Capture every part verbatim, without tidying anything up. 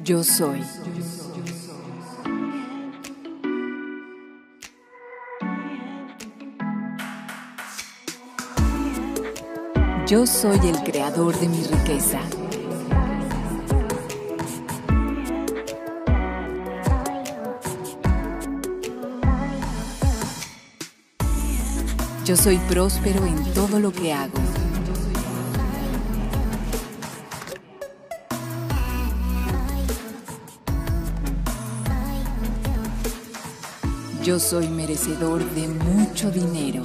Yo soy. Yo soy el creador de mi riqueza. Yo soy próspero en todo lo que hago. Yo soy merecedor de mucho dinero.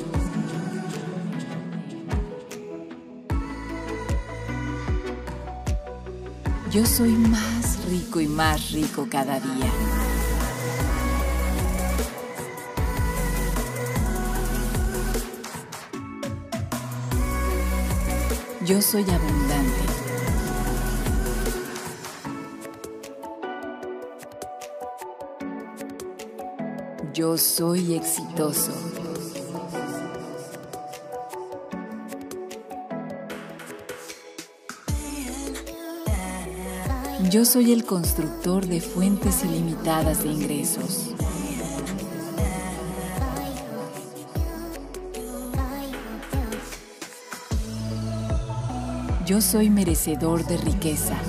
Yo soy más rico y más rico cada día. Yo soy abundante. Yo soy exitoso. Yo soy el constructor de fuentes ilimitadas de ingresos. Yo soy merecedor de riqueza.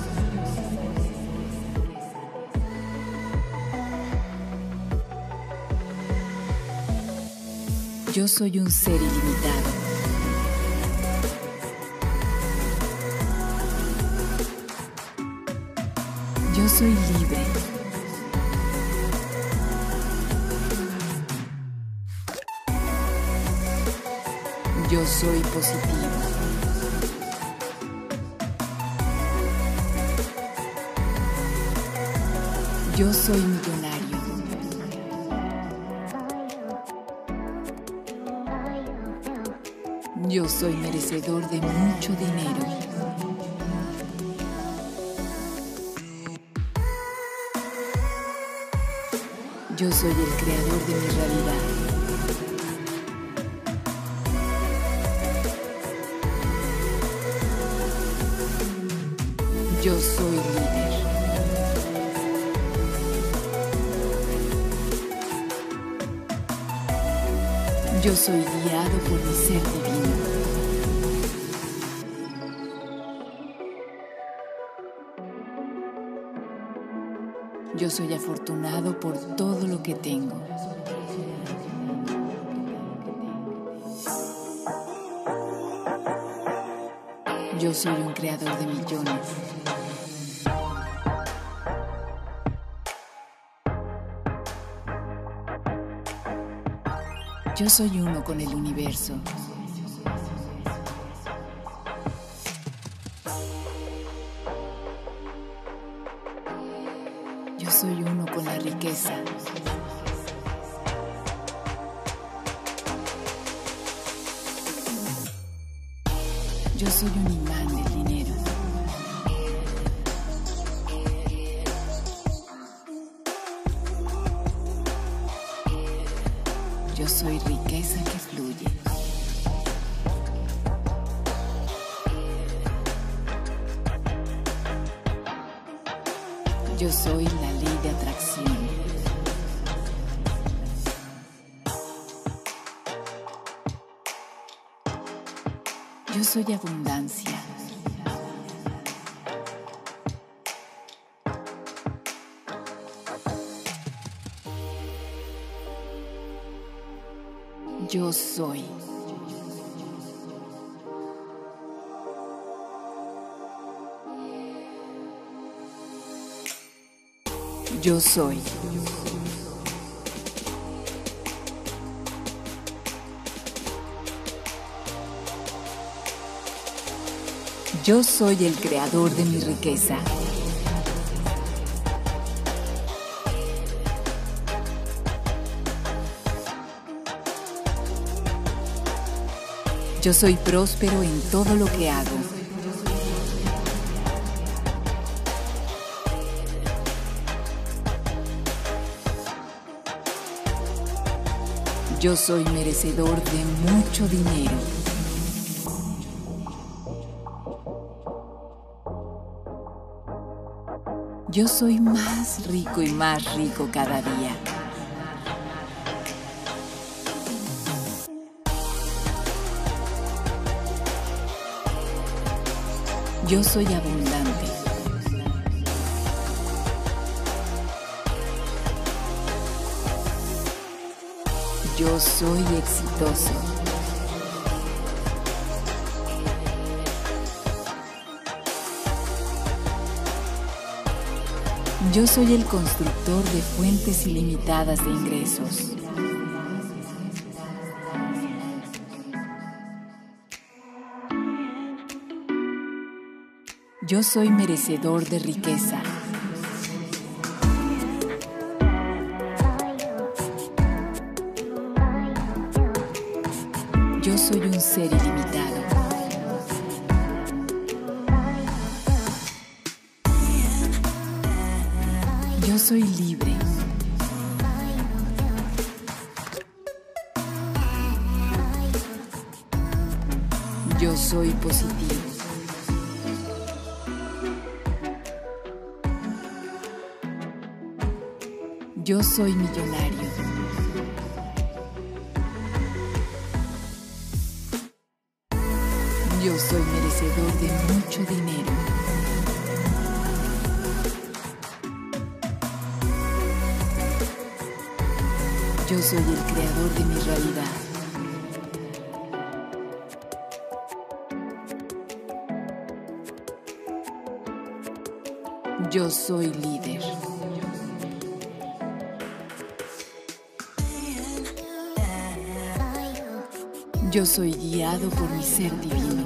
Yo soy un ser ilimitado. Yo soy libre. Yo soy positivo. Yo soy millonario. Yo soy merecedor de mucho dinero. Yo soy el creador de mi realidad. Yo soy líder. Yo soy guiado por mi ser divino. Yo soy afortunado por todo lo que tengo. Yo soy un creador de millones. Yo soy uno con el universo. Yo soy uno con la riqueza. Yo soy un imán del dinero. Yo soy riqueza que fluye. Yo soy la ley de atracción. Yo soy abundancia. Yo soy. Yo soy. Yo soy el creador de mi riqueza. Yo soy próspero en todo lo que hago. Yo soy merecedor de mucho dinero. Yo soy más rico y más rico cada día. Yo soy abundante. Yo soy exitoso. Yo soy el constructor de fuentes ilimitadas de ingresos. Yo soy merecedor de riqueza. Yo soy un ser ilimitado. Yo soy libre. Yo soy positivo. Yo soy millonario. Yo soy merecedor de mucho dinero. Yo soy el creador de mi realidad. Yo soy líder. Yo soy guiado por mi ser divino.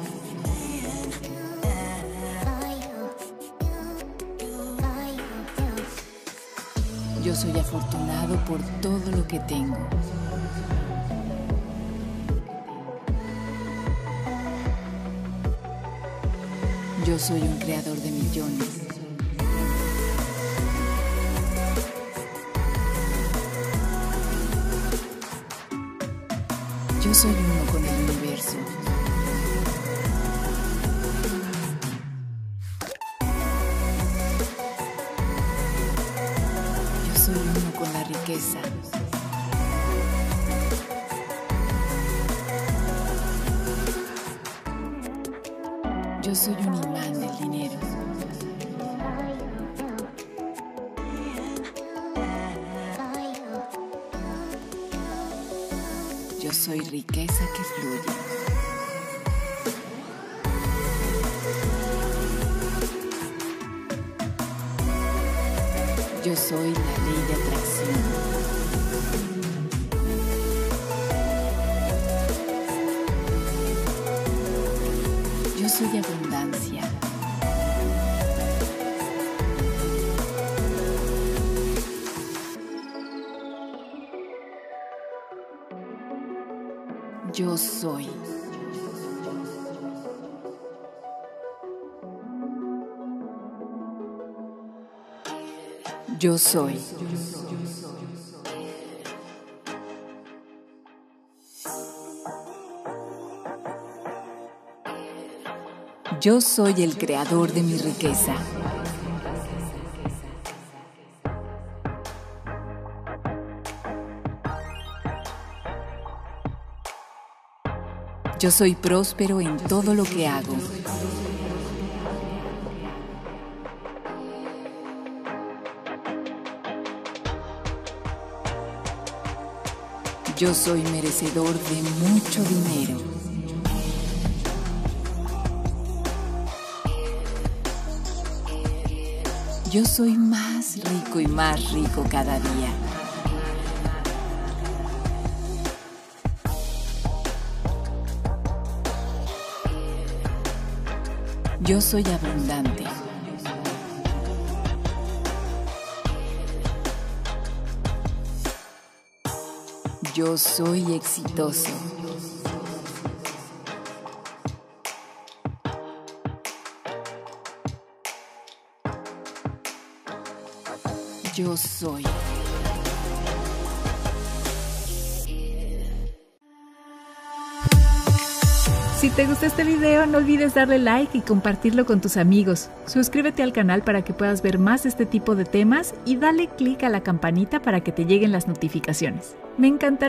Yo soy afortunado por todo lo que tengo. Yo soy un creador de millones. Yo soy uno con el universo. Yo soy uno con la riqueza. Yo soy un imán del dinero. Yo soy riqueza que fluye. Yo soy la ley de atracción. Yo soy abundancia. Yo soy. Yo soy. Yo soy el creador de mi riqueza. Yo soy próspero en todo lo que hago. Yo soy merecedor de mucho dinero. Yo soy más rico y más rico cada día. Yo soy abundante. Yo soy exitoso. Yo soy. Si te gustó este video, no olvides darle like y compartirlo con tus amigos. Suscríbete al canal para que puedas ver más de este tipo de temas y dale click a la campanita para que te lleguen las notificaciones. Me encantaría